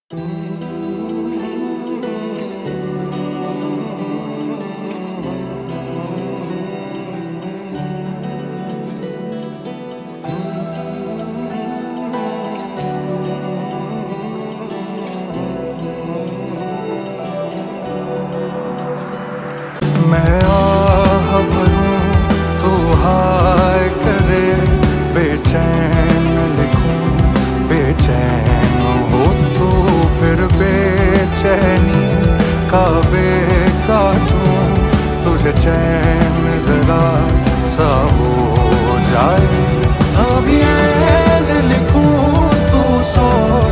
मैं आह भरूं तू हाय करे, बेचैन लिखूं बेचैन हो तू, फिर बेचैनी का काटूं, तुझे चैन जरा सा हो जाए। अब ये लिखूं तू सो